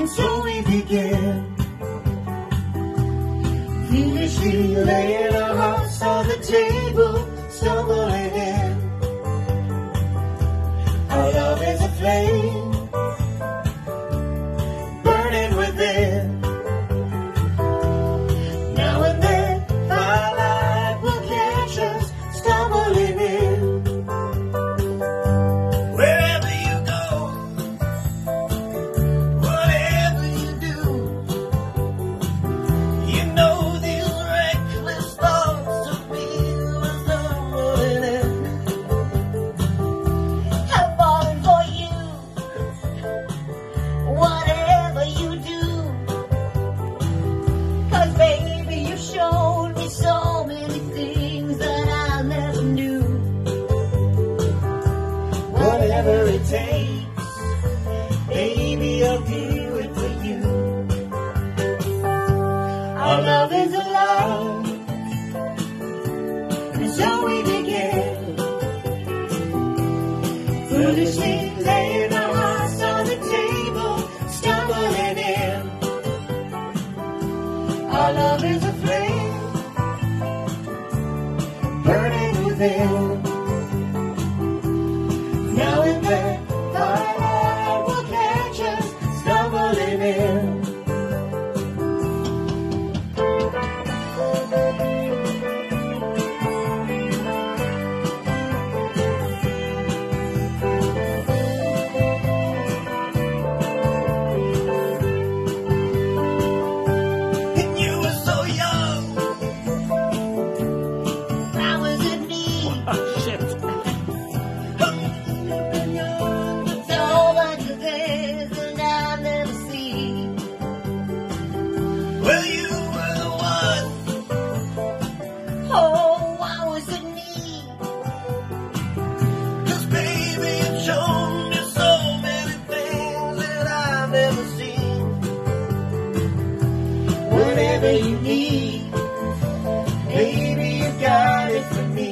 And so we begin, foolishly laying our hearts on the table, stumbling in. Our love is a flame, burning within. Now and then, firelight will catch us, stumbling in. Wherever you go, whatever you do, you know these reckless thoughts of me are stumbling in. I'm falling for you, whatever you do. 'Cause baby, you showed me so many things that I never knew. Whatever it takes, baby, I'll do it for you. Our love is alive, and so we begin, foolishly laying our hearts on the table, stumbling in. Our love is a flame, burning within. Now and then, firelight will catch us, stumbling in. And you were so young, I was in need. Shit. So much of this that I've never seen. Well, you were the one. Oh, I was in need. 'Cause baby, you've shown me so many things that I've never seen. Whatever you need, baby, you got it for me.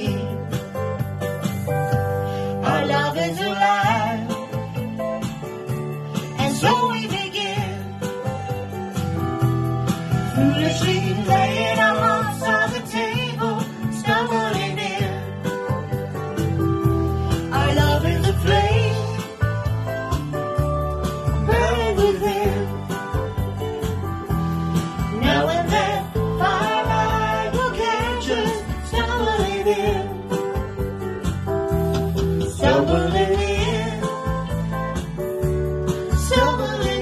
Our love is alive, and so we begin, foolishly laying our hearts on the table, stumbling in. Our love is a flame, burning within. Now and then, firelight will catch us, stumbling in. Stumbling in, stumbling